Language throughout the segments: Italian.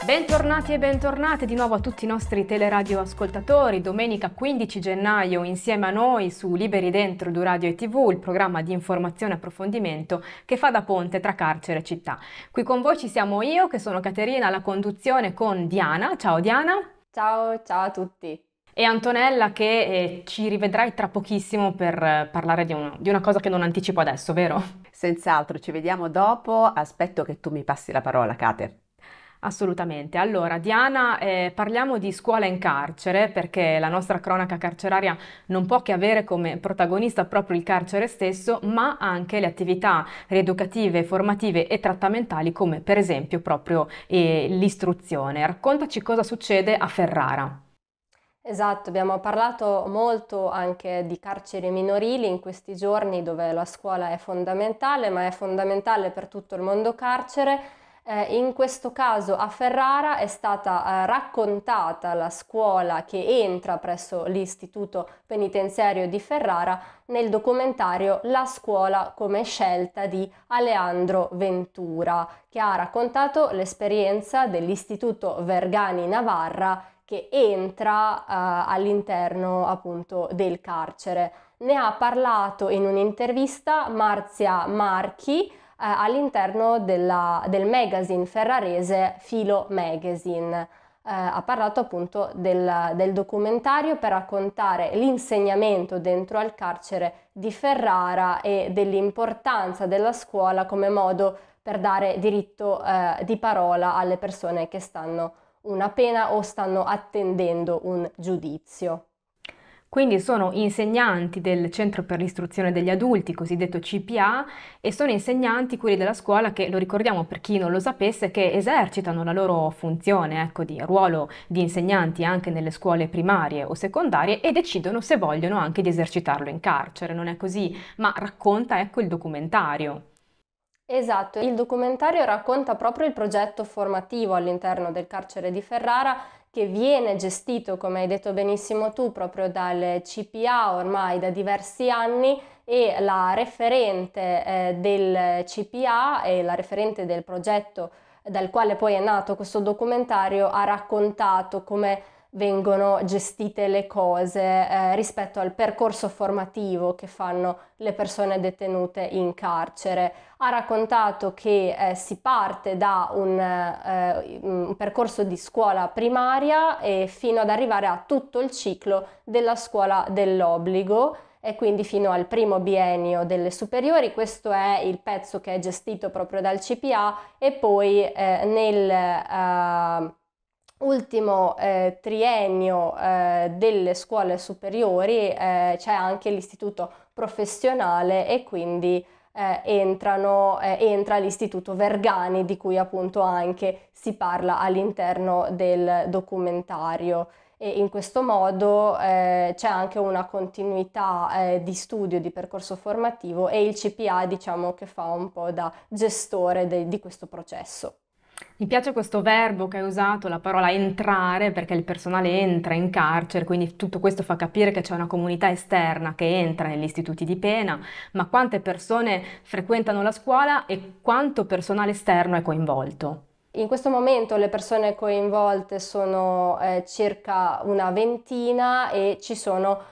Bentornati e bentornate di nuovo a tutti i nostri teleradio ascoltatori. Domenica 15 gennaio insieme a noi su Liberi Dentro di Radio e TV, il programma di informazione e approfondimento che fa da ponte tra carcere e città. Qui con voi ci siamo io, che sono Caterina, alla conduzione con Diana. Ciao Diana. Ciao, ciao a tutti. E Antonella, che ci rivedrai tra pochissimo per parlare di una cosa che non anticipo adesso, vero? Senz'altro, ci vediamo dopo. Aspetto che tu mi passi la parola, Cater. Assolutamente. Allora, Diana, parliamo di scuola in carcere perché la nostra cronaca carceraria non può che avere come protagonista proprio il carcere stesso, ma anche le attività rieducative, formative e trattamentali come per esempio proprio l'istruzione. Raccontaci cosa succede a Ferrara. Esatto, abbiamo parlato molto anche di carceri minorili in questi giorni dove la scuola è fondamentale, ma è fondamentale per tutto il mondo carcere. In questo caso a Ferrara è stata raccontata la scuola che entra presso l'istituto penitenziario di Ferrara nel documentario La scuola come scelta di Alejandro Ventura, che ha raccontato l'esperienza dell'istituto Vergani Navarra che entra all'interno appunto del carcere. Ne ha parlato in un'intervista Marzia Marchi all'interno del magazine ferrarese Filo Magazine. Ha parlato appunto del documentario per raccontare l'insegnamento dentro al carcere di Ferrara e dell'importanza della scuola come modo per dare diritto di parola alle persone che stanno una pena o stanno attendendo un giudizio. Quindi sono insegnanti del Centro per l'Istruzione degli Adulti, cosiddetto CPA, e sono insegnanti quelli della scuola che, lo ricordiamo per chi non lo sapesse, che esercitano la loro funzione, ecco, di ruolo di insegnanti anche nelle scuole primarie o secondarie e decidono se vogliono anche di esercitarlo in carcere. Non è così, ma racconta, ecco, il documentario. Esatto, il documentario racconta proprio il progetto formativo all'interno del carcere di Ferrara che viene gestito, come hai detto benissimo tu, proprio dal CPA ormai da diversi anni e la referente del CPA e la referente del progetto dal quale poi è nato questo documentario ha raccontato come vengono gestite le cose rispetto al percorso formativo che fanno le persone detenute in carcere. Ha raccontato che si parte da un percorso di scuola primaria e fino ad arrivare a tutto il ciclo della scuola dell'obbligo e quindi fino al primo biennio delle superiori. Questo è il pezzo che è gestito proprio dal CPA e poi nel ultimo triennio delle scuole superiori c'è anche l'istituto professionale e quindi entra l'istituto Vergani di cui appunto anche si parla all'interno del documentario. E in questo modo c'è anche una continuità di studio, di percorso formativo e il CPA diciamo che fa un po' da gestore di questo processo. Mi piace questo verbo che hai usato, la parola entrare, perché il personale entra in carcere, quindi tutto questo fa capire che c'è una comunità esterna che entra negli istituti di pena, ma quante persone frequentano la scuola e quanto personale esterno è coinvolto? In questo momento le persone coinvolte sono circa una ventina e ci sono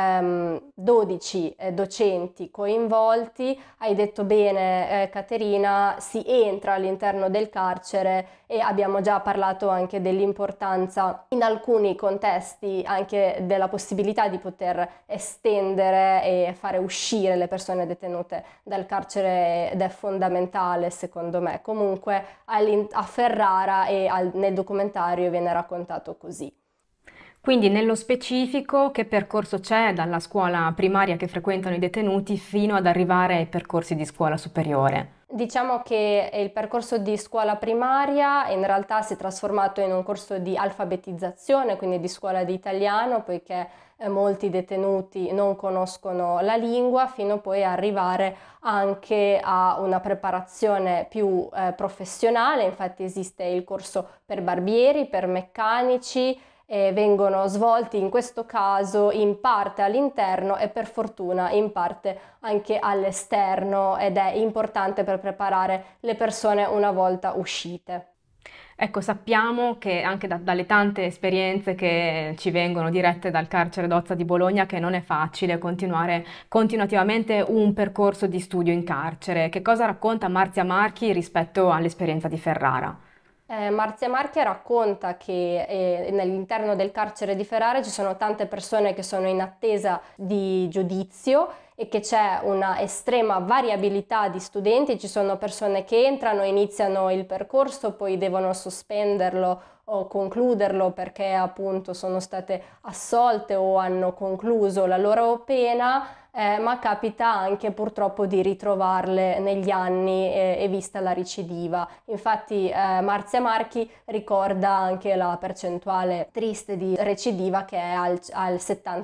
12 docenti coinvolti. Hai detto bene, Caterina, si entra all'interno del carcere e abbiamo già parlato anche dell'importanza in alcuni contesti anche della possibilità di poter estendere e fare uscire le persone detenute dal carcere ed è fondamentale secondo me. Comunque a Ferrara e nel documentario viene raccontato così. Quindi nello specifico che percorso c'è dalla scuola primaria che frequentano i detenuti fino ad arrivare ai percorsi di scuola superiore? Diciamo che il percorso di scuola primaria in realtà si è trasformato in un corso di alfabetizzazione, quindi di scuola di italiano, poiché molti detenuti non conoscono la lingua, fino poi a arrivare anche a una preparazione più professionale. Infatti esiste il corso per barbieri, per meccanici, vengono svolti in questo caso in parte all'interno e per fortuna in parte anche all'esterno ed è importante per preparare le persone una volta uscite. Ecco, sappiamo che anche dalle tante esperienze che ci vengono dirette dal carcere d'Ozza di Bologna che non è facile continuare continuativamente un percorso di studio in carcere. Che cosa racconta Marzia Marchi rispetto all'esperienza di Ferrara? Marzia Marchi racconta che all'interno del carcere di Ferrara ci sono tante persone che sono in attesa di giudizio e che c'è una estrema variabilità di studenti, ci sono persone che entrano, iniziano il percorso, poi devono sospenderlo o concluderlo perché appunto sono state assolte o hanno concluso la loro pena, ma capita anche purtroppo di ritrovarle negli anni e vista la recidiva. Infatti Marzia Marchi ricorda anche la percentuale triste di recidiva che è al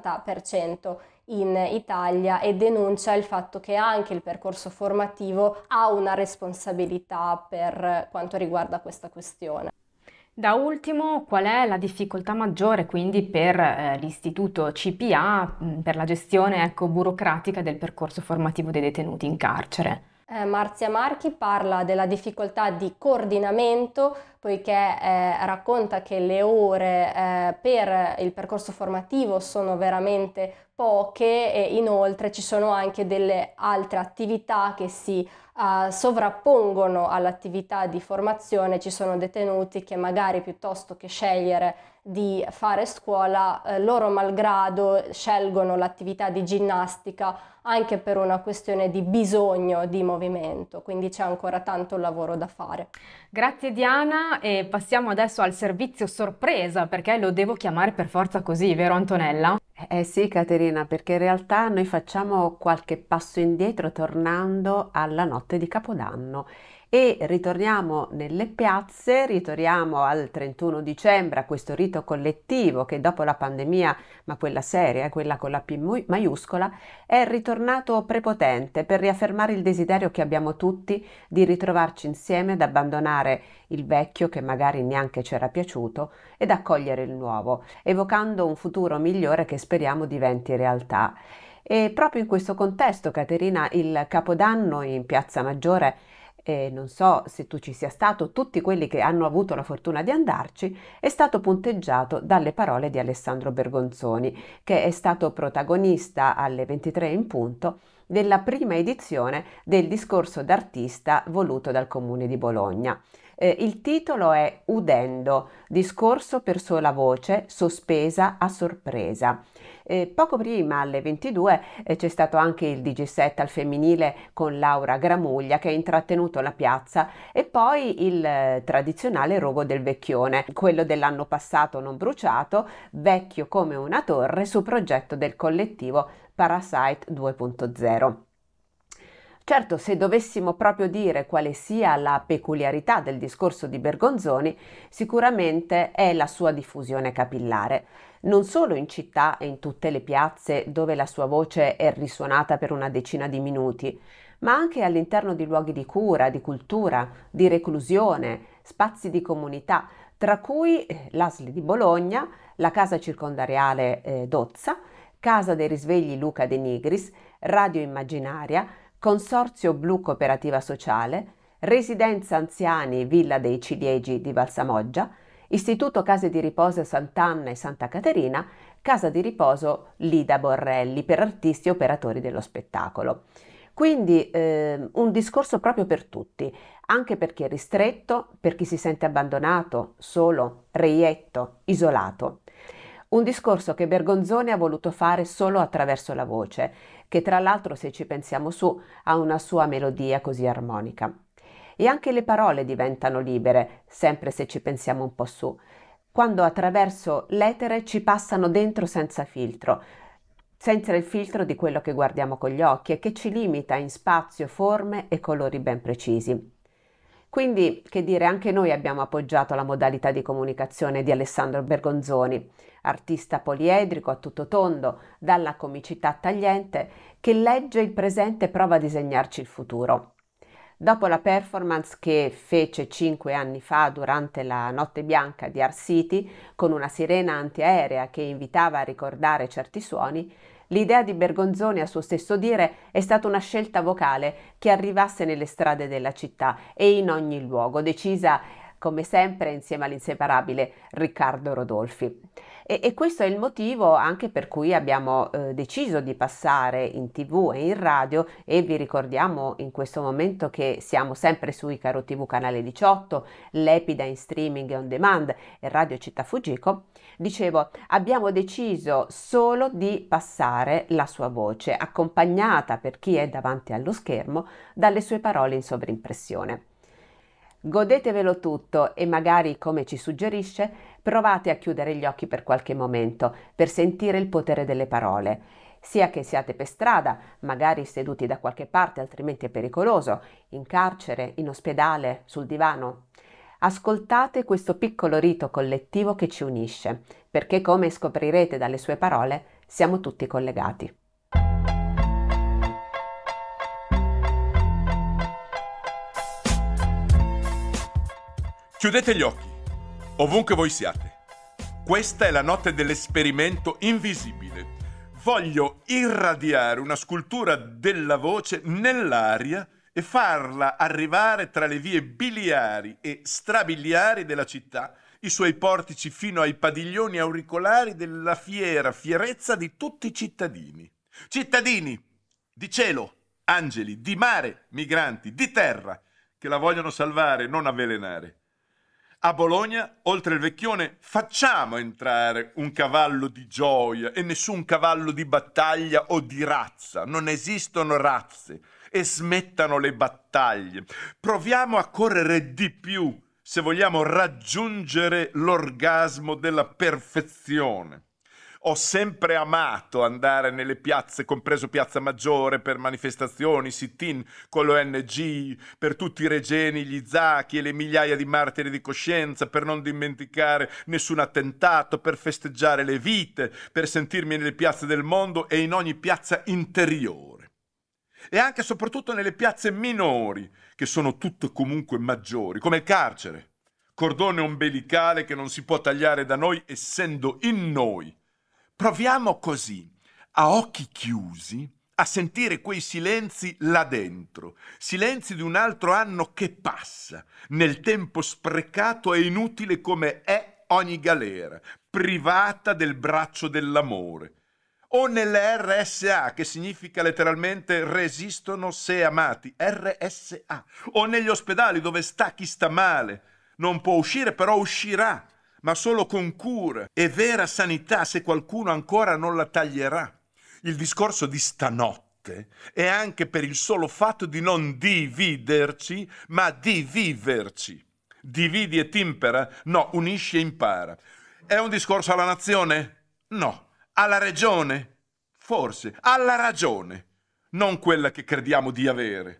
70% in Italia e denuncia il fatto che anche il percorso formativo ha una responsabilità per quanto riguarda questa questione. Da ultimo, qual è la difficoltà maggiore quindi per l'istituto CPA per la gestione, ecco, burocratica del percorso formativo dei detenuti in carcere? Marzia Marchi parla della difficoltà di coordinamento poiché racconta che le ore per il percorso formativo sono veramente poche e inoltre ci sono anche delle altre attività che si sovrappongono all'attività di formazione. Ci sono detenuti che magari piuttosto che scegliere di fare scuola, loro malgrado scelgono l'attività di ginnastica anche per una questione di bisogno di movimento, quindi c'è ancora tanto lavoro da fare. Grazie Diana e passiamo adesso al servizio sorpresa perché lo devo chiamare per forza così, vero Antonella? Eh sì, Caterina, perché in realtà noi facciamo qualche passo indietro tornando alla notte di Capodanno e ritorniamo nelle piazze, ritorniamo al 31 dicembre, a questo rito collettivo che dopo la pandemia, ma quella seria, quella con la P maiuscola, è ritornato prepotente per riaffermare il desiderio che abbiamo tutti di ritrovarci insieme ad abbandonare il vecchio che magari neanche c'era piaciuto ed accogliere il nuovo, evocando un futuro migliore che speriamo diventi realtà. E proprio in questo contesto, Caterina, il Capodanno in Piazza Maggiore, non so se tu ci sia stato, tutti quelli che hanno avuto la fortuna di andarci, è stato punteggiato dalle parole di Alessandro Bergonzoni, che è stato protagonista alle 23 in punto della prima edizione del discorso d'artista voluto dal Comune di Bologna. Il titolo è Udendo, discorso per sola voce, sospesa a sorpresa. Poco prima, alle 22, c'è stato anche il DJ set al femminile con Laura Gramuglia che ha intrattenuto la piazza e poi il tradizionale rogo del vecchione, quello dell'anno passato non bruciato, vecchio come una torre su progetto del collettivo Parasite 2.0. Certo, se dovessimo proprio dire quale sia la peculiarità del discorso di Bergonzoni, sicuramente è la sua diffusione capillare, non solo in città e in tutte le piazze dove la sua voce è risuonata per una decina di minuti, ma anche all'interno di luoghi di cura, di cultura, di reclusione, spazi di comunità, tra cui l'ASL di Bologna, la casa circondariale Dozza, Casa dei Risvegli Luca De Nigris, Radio Immaginaria, Consorzio Blu Cooperativa Sociale, Residenza Anziani Villa dei Ciliegi di Valsamoggia, Istituto Case di Riposo Sant'Anna e Santa Caterina, Casa di Riposo Lida Borrelli per artisti e operatori dello spettacolo. Quindi un discorso proprio per tutti, anche per chi è ristretto, per chi si sente abbandonato, solo, reietto, isolato. Un discorso che Bergonzoni ha voluto fare solo attraverso la voce, che tra l'altro, se ci pensiamo su, ha una sua melodia così armonica. E anche le parole diventano libere, sempre se ci pensiamo un po' su, quando attraverso l'etere ci passano dentro senza il filtro di quello che guardiamo con gli occhi e che ci limita in spazio, forme e colori ben precisi. Quindi, che dire, anche noi abbiamo appoggiato la modalità di comunicazione di Alessandro Bergonzoni, artista poliedrico a tutto tondo, dalla comicità tagliente, che legge il presente e prova a disegnarci il futuro. Dopo la performance che fece 5 anni fa durante la Notte Bianca di Art City, con una sirena antiaerea che invitava a ricordare certi suoni, l'idea di Bergonzoni, a suo stesso dire, è stata una scelta vocale che arrivasse nelle strade della città e in ogni luogo, decisa come sempre insieme all'inseparabile Riccardo Rodolfi. E questo è il motivo anche per cui abbiamo deciso di passare in TV e in radio, e vi ricordiamo in questo momento che siamo sempre su Icaro TV canale 18, l'Epida in streaming e on demand e Radio Città Fujiko. Dicevo, abbiamo deciso solo di passare la sua voce, accompagnata per chi è davanti allo schermo dalle sue parole in sovrimpressione. Godetevelo tutto e magari, come ci suggerisce, provate a chiudere gli occhi per qualche momento per sentire il potere delle parole, sia che siate per strada, magari seduti da qualche parte, altrimenti è pericoloso, in carcere, in ospedale, sul divano. Ascoltate questo piccolo rito collettivo che ci unisce, perché come scoprirete dalle sue parole, siamo tutti collegati. Chiudete gli occhi, ovunque voi siate. Questa è la notte dell'esperimento invisibile. Voglio irradiare una scultura della voce nell'aria e farla arrivare tra le vie biliari e strabiliari della città, i suoi portici fino ai padiglioni auricolari della fierezza di tutti i cittadini. Cittadini di cielo, angeli, di mare, migranti, di terra, che la vogliono salvare, non avvelenare. A Bologna, oltre il Vecchione, facciamo entrare un cavallo di gioia e nessun cavallo di battaglia o di razza. Non esistono razze e smettano le battaglie. Proviamo a correre di più se vogliamo raggiungere l'orgasmo della perfezione. Ho sempre amato andare nelle piazze, compreso Piazza Maggiore, per manifestazioni, sit-in con l'ONG, per tutti i Regeni, gli Zacchi e le migliaia di martiri di coscienza, per non dimenticare nessun attentato, per festeggiare le vite, per sentirmi nelle piazze del mondo e in ogni piazza interiore. E anche e soprattutto nelle piazze minori, che sono tutte comunque maggiori, come il carcere, cordone ombelicale che non si può tagliare da noi essendo in noi. Proviamo così, a occhi chiusi, a sentire quei silenzi là dentro, silenzi di un altro anno che passa, nel tempo sprecato e inutile come è ogni galera, privata del braccio dell'amore. O nelle RSA, che significa letteralmente resistono se amati, RSA, o negli ospedali dove sta chi sta male, non può uscire però uscirà, ma solo con cura e vera sanità se qualcuno ancora non la taglierà. Il discorso di stanotte è anche per il solo fatto di non dividerci, ma di viverci. Dividi e timpera? No, unisci e impara. È un discorso alla nazione? No. Alla regione? Forse. Alla ragione. Non quella che crediamo di avere.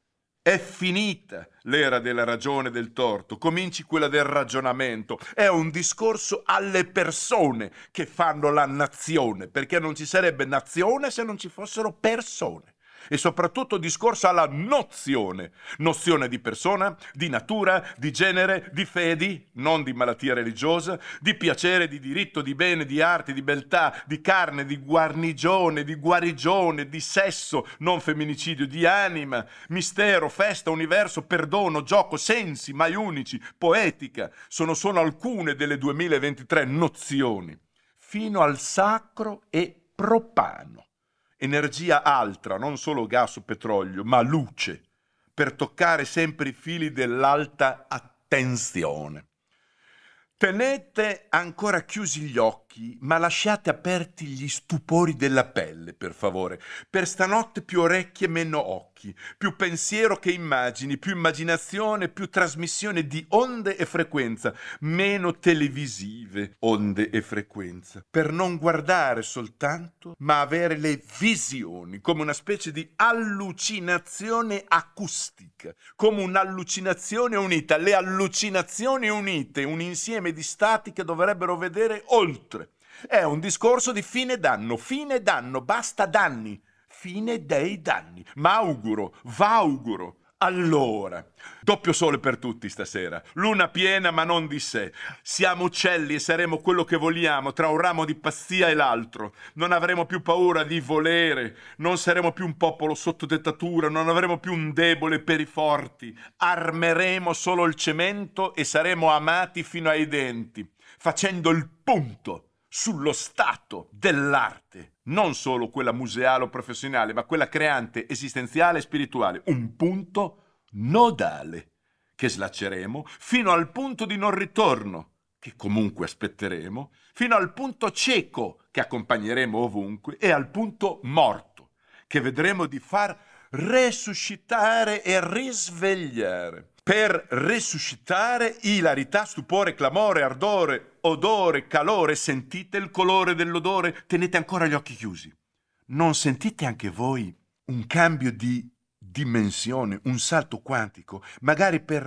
È finita l'era della ragione e del torto, cominci quella del ragionamento. È un discorso alle persone che fanno la nazione, perché non ci sarebbe nazione se non ci fossero persone. E soprattutto discorso alla nozione di persona, di natura, di genere, di fedi, non di malattia religiosa, di piacere, di diritto, di bene, di arte, di beltà, di carne, di guarnigione, di guarigione, di sesso, non femminicidio, di anima, mistero, festa, universo, perdono, gioco, sensi, mai unici, poetica. Sono solo alcune delle 2023 nozioni, fino al sacro e profano. Energia altra, non solo gas o petrolio, ma luce, per toccare sempre i fili dell'alta attenzione. Tenete ancora chiusi gli occhi, ma lasciate aperti gli stupori della pelle, per favore. Per stanotte più orecchie, meno occhi, più pensiero che immagini, più immaginazione, più trasmissione di onde e frequenza, meno televisive onde e frequenza. Per non guardare soltanto, ma avere le visioni, come una specie di allucinazione acustica, come un'allucinazione unita. Le allucinazioni unite, un insieme di stati che dovrebbero vedere oltre. È un discorso di fine danno, basta danni, fine dei danni. Ma v'auguro Allora, doppio sole per tutti stasera, luna piena ma non di sé. Siamo uccelli e saremo quello che vogliamo tra un ramo di pazzia e l'altro. Non avremo più paura di volere, non saremo più un popolo sotto dettatura, non avremo più un debole per i forti. Armeremo solo il cemento e saremo amati fino ai denti, facendo il punto sullo stato dell'arte, non solo quella museale o professionale, ma quella creante, esistenziale e spirituale, un punto nodale che slacceremo fino al punto di non ritorno, che comunque aspetteremo, fino al punto cieco che accompagneremo ovunque e al punto morto che vedremo di far resuscitare e risvegliare. Per resuscitare ilarità, stupore, clamore, ardore, odore, calore. Sentite il colore dell'odore? Tenete ancora gli occhi chiusi. Non sentite anche voi un cambio di dimensione, un salto quantico, magari per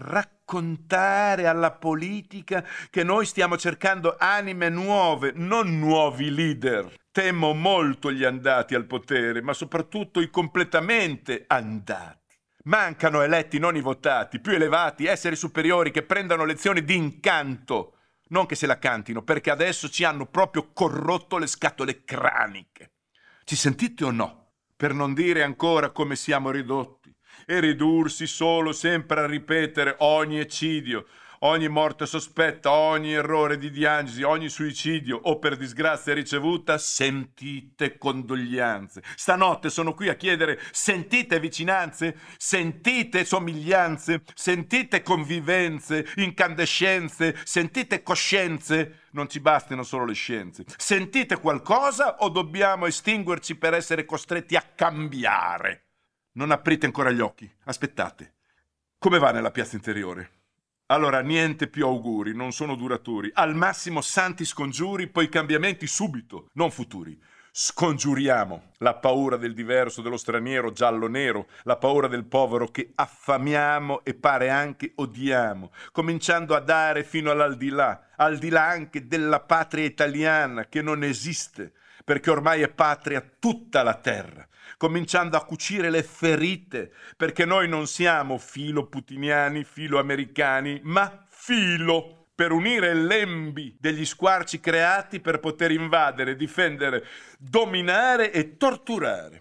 raccontare alla politica che noi stiamo cercando anime nuove, non nuovi leader. Temo molto gli andati al potere, ma soprattutto i completamente andati. Mancano eletti, non i votati, più elevati, esseri superiori che prendano lezioni di incanto, non che se la cantino, perché adesso ci hanno proprio corrotto le scatole craniche. Ci sentite o no? Per non dire ancora come siamo ridotti e ridursi solo sempre a ripetere ogni eccidio, ogni morte sospetta, ogni errore di diagnosi, ogni suicidio o per disgrazia ricevuta, sentite condoglianze. Stanotte sono qui a chiedere: sentite vicinanze, sentite somiglianze, sentite convivenze, incandescenze, sentite coscienze. Non ci bastano solo le scienze. Sentite qualcosa o dobbiamo estinguerci per essere costretti a cambiare? Non aprite ancora gli occhi, aspettate. Come va nella piazza interiore? Allora, niente più auguri, non sono duraturi. Al massimo santi scongiuri, poi cambiamenti subito, non futuri. Scongiuriamo la paura del diverso, dello straniero, giallo-nero, la paura del povero che affamiamo e pare anche odiamo, cominciando a dare fino al di là anche della patria italiana che non esiste, perché ormai è patria tutta la terra, cominciando a cucire le ferite, perché noi non siamo filo putiniani, filo americani, ma filo, per unire lembi degli squarci creati per poter invadere, difendere, dominare e torturare.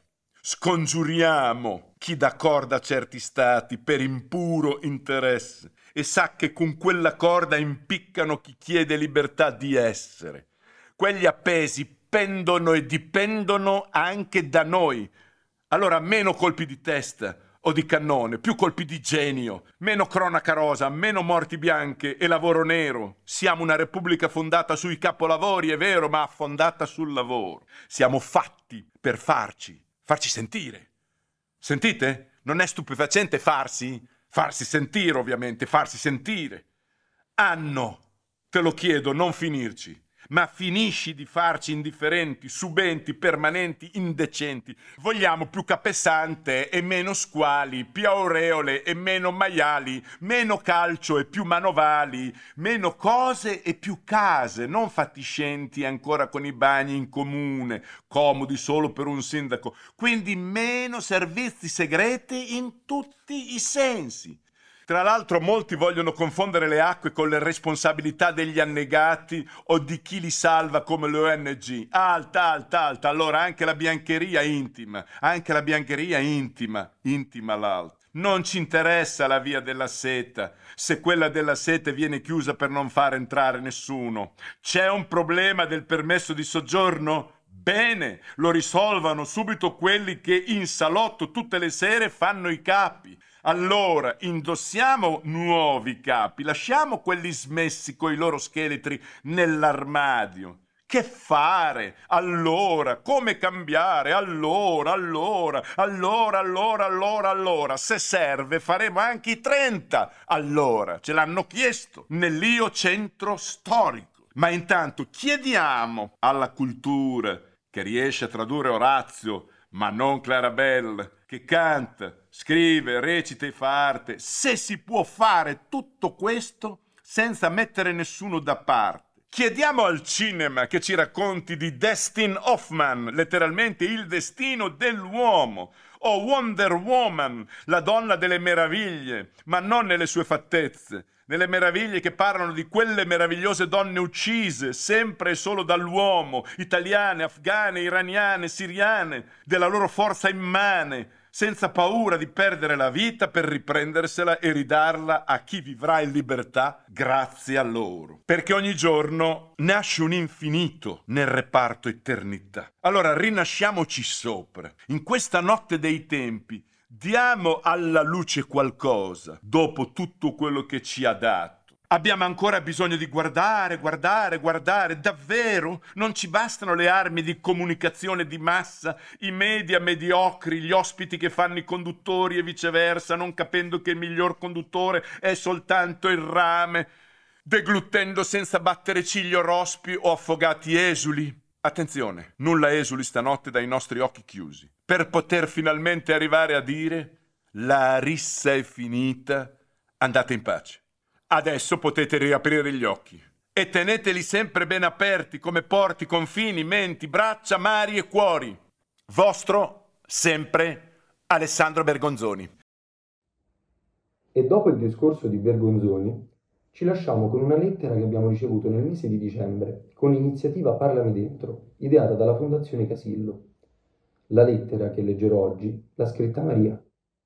Scongiuriamo chi dà corda a certi stati per impuro interesse e sa che con quella corda impiccano chi chiede libertà di essere. Quegli appesi pendono e dipendono anche da noi. Allora meno colpi di testa o di cannone, più colpi di genio, meno cronaca rosa, meno morti bianche e lavoro nero. Siamo una repubblica fondata sui capolavori, è vero, ma fondata sul lavoro. Siamo fatti per farci sentire. Sentite? Non è stupefacente farsi sentire, ovviamente, farsi sentire. Anno, te lo chiedo, non finirci. Ma finisci di farci indifferenti, subenti, permanenti, indecenti. Vogliamo più capesante e meno squali, più aureole e meno maiali, meno calcio e più manovali, meno cose e più case, non fatiscenti ancora con i bagni in comune, comodi solo per un sindaco. Quindi meno servizi segreti in tutti i sensi. Tra l'altro molti vogliono confondere le acque con le responsabilità degli annegati o di chi li salva come le ONG. Alta. Allora anche la biancheria intima l'altra. Non ci interessa la via della seta, se quella della sete viene chiusa per non far entrare nessuno. C'è un problema del permesso di soggiorno? Bene, lo risolvano subito quelli che in salotto tutte le sere fanno i capi. Allora, indossiamo nuovi capi, lasciamo quelli smessi coi loro scheletri nell'armadio. Che fare? Allora, come cambiare? Allora. Se serve faremo anche i 30. Allora, ce l'hanno chiesto nell'Io Centro Storico. Ma intanto chiediamo alla cultura che riesce a tradurre Orazio, ma non Clarabelle, che canta, scrive, recita e fa arte, se si può fare tutto questo senza mettere nessuno da parte. Chiediamo al cinema che ci racconti di Dustin Hoffman, letteralmente il destino dell'uomo, o Wonder Woman, la donna delle meraviglie, ma non nelle sue fattezze, nelle meraviglie che parlano di quelle meravigliose donne uccise sempre e solo dall'uomo, italiane, afghane, iraniane, siriane, della loro forza immane, senza paura di perdere la vita per riprendersela e ridarla a chi vivrà in libertà grazie a loro. Perché ogni giorno nasce un infinito nel reparto eternità. Allora rinasciamoci sopra. In questa notte dei tempi diamo alla luce qualcosa dopo tutto quello che ci ha dato. Abbiamo ancora bisogno di guardare, davvero? Non ci bastano le armi di comunicazione di massa, i media mediocri, gli ospiti che fanno i conduttori e viceversa, non capendo che il miglior conduttore è soltanto il rame, deglutendo senza battere ciglio rospi o affogati esuli? Attenzione, nulla esuli stanotte dai nostri occhi chiusi, per poter finalmente arrivare a dire: la rissa è finita, andate in pace. Adesso potete riaprire gli occhi e teneteli sempre ben aperti come porti, confini, menti, braccia, mari e cuori. Vostro, sempre, Alessandro Bergonzoni. E dopo il discorso di Bergonzoni, ci lasciamo con una lettera che abbiamo ricevuto nel mese di dicembre con l'iniziativa Parlami Dentro, ideata dalla Fondazione Casillo. La lettera che leggerò oggi l'ha scritta Maria.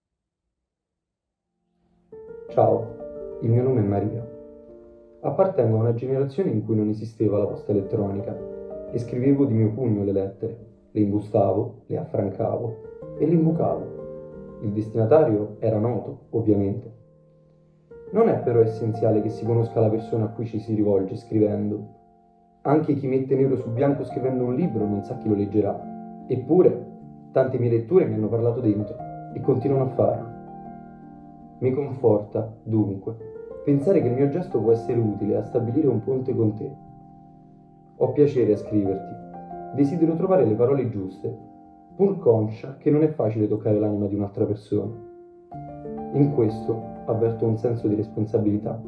Ciao. Il mio nome è Maria. Appartengo a una generazione in cui non esisteva la posta elettronica e scrivevo di mio pugno le lettere, le imbustavo, le affrancavo e le imbucavo. Il destinatario era noto, ovviamente. Non è però essenziale che si conosca la persona a cui ci si rivolge scrivendo. Anche chi mette nero su bianco scrivendo un libro non sa chi lo leggerà. Eppure, tante mie letture mi hanno parlato dentro e continuano a farlo. Mi conforta, dunque, pensare che il mio gesto può essere utile a stabilire un ponte con te. Ho piacere a scriverti. Desidero trovare le parole giuste, pur conscia che non è facile toccare l'anima di un'altra persona. In questo avverto un senso di responsabilità.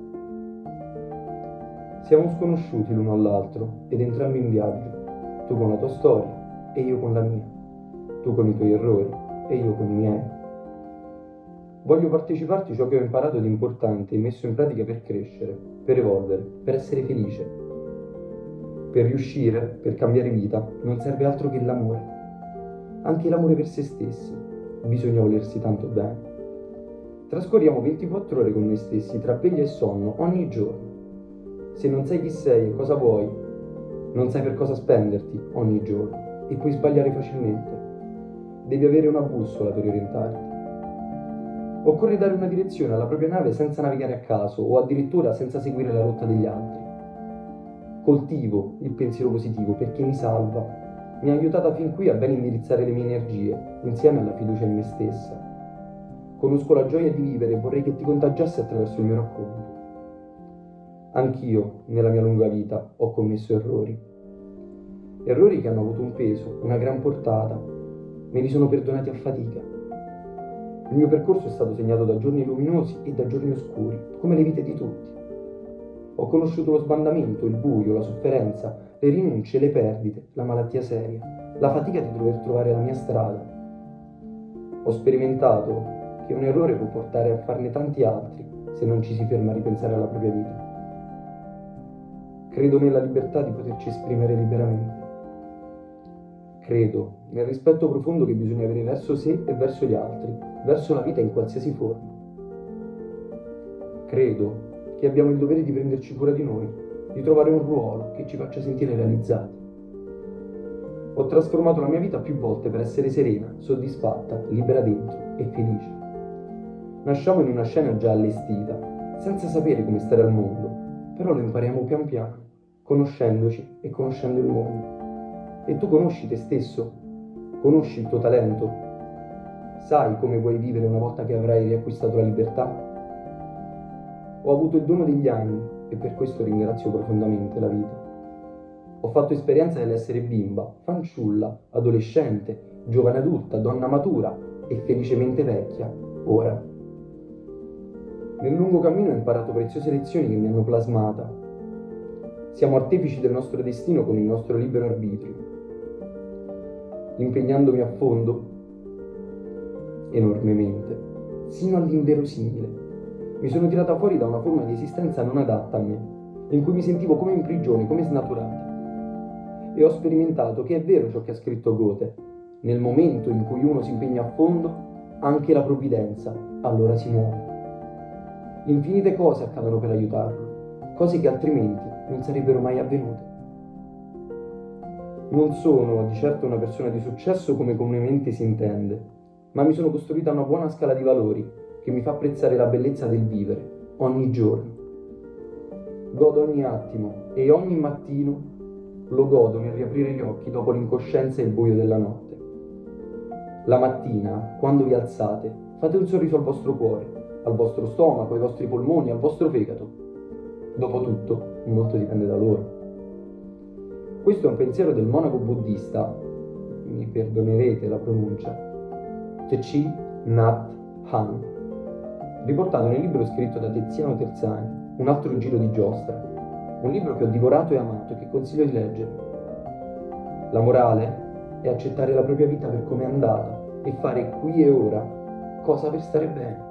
Siamo sconosciuti l'uno all'altro ed entrambi in viaggio, tu con la tua storia e io con la mia, tu con i tuoi errori e io con i miei. Voglio parteciparti ciò che ho imparato di importante e messo in pratica per crescere, per evolvere, per essere felice. Per riuscire, per cambiare vita, non serve altro che l'amore. Anche l'amore per se stessi. Bisogna volersi tanto bene. Trascorriamo 24 ore con noi stessi, tra veglia e sonno, ogni giorno. Se non sai chi sei e cosa vuoi, non sai per cosa spenderti ogni giorno e puoi sbagliare facilmente. Devi avere una bussola per orientarti. Occorre dare una direzione alla propria nave senza navigare a caso o addirittura senza seguire la rotta degli altri. Coltivo il pensiero positivo perché mi salva, mi ha aiutata fin qui a ben indirizzare le mie energie insieme alla fiducia in me stessa. Conosco la gioia di vivere e vorrei che ti contagiasse attraverso il mio racconto. Anch'io, nella mia lunga vita, ho commesso errori. Errori che hanno avuto un peso, una gran portata. Me li sono perdonati a fatica. Il mio percorso è stato segnato da giorni luminosi e da giorni oscuri, come le vite di tutti. Ho conosciuto lo sbandamento, il buio, la sofferenza, le rinunce, le perdite, la malattia seria, la fatica di dover trovare la mia strada. Ho sperimentato che un errore può portare a farne tanti altri se non ci si ferma a ripensare alla propria vita. Credo nella libertà di poterci esprimere liberamente. Credo nel rispetto profondo che bisogna avere verso sé e verso gli altri, verso la vita in qualsiasi forma. Credo che abbiamo il dovere di prenderci cura di noi, di trovare un ruolo che ci faccia sentire realizzati. Ho trasformato la mia vita più volte per essere serena, soddisfatta, libera dentro e felice. Nasciamo in una scena già allestita, senza sapere come stare al mondo, però lo impariamo pian piano, conoscendoci e conoscendo il mondo. E tu conosci te stesso? Conosci il tuo talento? Sai come vuoi vivere una volta che avrai riacquistato la libertà? Ho avuto il dono degli anni e per questo ringrazio profondamente la vita. Ho fatto esperienza dell'essere bimba, fanciulla, adolescente, giovane adulta, donna matura e felicemente vecchia, ora. Nel lungo cammino ho imparato preziose lezioni che mi hanno plasmata. Siamo artefici del nostro destino con il nostro libero arbitrio. Impegnandomi a fondo, enormemente, sino all'inverosimile. Mi sono tirata fuori da una forma di esistenza non adatta a me, in cui mi sentivo come in prigione, come snaturata. E ho sperimentato che è vero ciò che ha scritto Goethe: nel momento in cui uno si impegna a fondo, anche la provvidenza allora si muove. Infinite cose accadono per aiutarlo, cose che altrimenti non sarebbero mai avvenute. Non sono di certo una persona di successo come comunemente si intende, ma mi sono costruita una buona scala di valori che mi fa apprezzare la bellezza del vivere ogni giorno. Godo ogni attimo e ogni mattino lo godo nel riaprire gli occhi dopo l'incoscienza e il buio della notte. La mattina, quando vi alzate, fate un sorriso al vostro cuore, al vostro stomaco, ai vostri polmoni, al vostro fegato. Dopotutto, molto dipende da loro. Questo è un pensiero del monaco buddista, mi perdonerete la pronuncia, Thich Nhat Hanh, riportato nel libro scritto da Tiziano Terzani, Un altro giro di giostra, un libro che ho divorato e amato e che consiglio di leggere. La morale è accettare la propria vita per come è andata e fare qui e ora cosa per stare bene.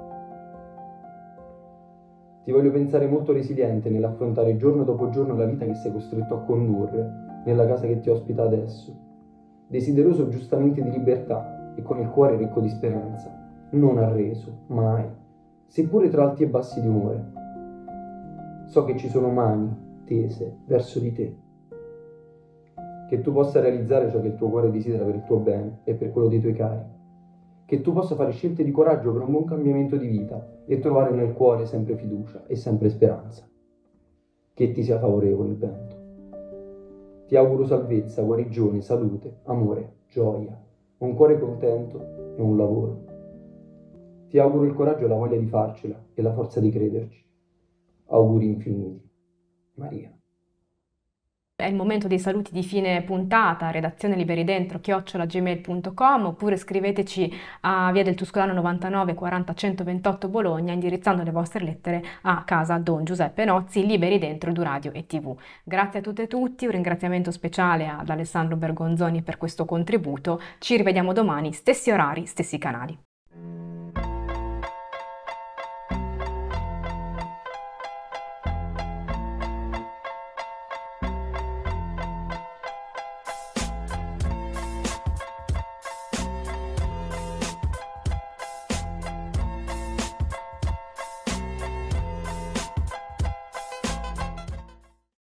Ti voglio pensare molto resiliente nell'affrontare giorno dopo giorno la vita che sei costretto a condurre nella casa che ti ospita adesso, desideroso giustamente di libertà e con il cuore ricco di speranza, non arreso, mai, seppure tra alti e bassi di umore. So che ci sono mani tese verso di te, che tu possa realizzare ciò che il tuo cuore desidera per il tuo bene e per quello dei tuoi cari, che tu possa fare scelte di coraggio per un buon cambiamento di vita e trovare nel cuore sempre fiducia e sempre speranza. Che ti sia favorevole il vento. Ti auguro salvezza, guarigione, salute, amore, gioia, un cuore contento e un lavoro. Ti auguro il coraggio e la voglia di farcela e la forza di crederci. Auguri infiniti. Maria. È il momento dei saluti di fine puntata, redazione liberidentro@gmail.com, oppure scriveteci a Via del Tuscolano 99 40 128 Bologna, indirizzando le vostre lettere a casa Don Giuseppe Nozzi, Liberi Dentro Duradio e TV. Grazie a tutte e tutti, un ringraziamento speciale ad Alessandro Bergonzoni per questo contributo. Ci rivediamo domani, stessi orari, stessi canali.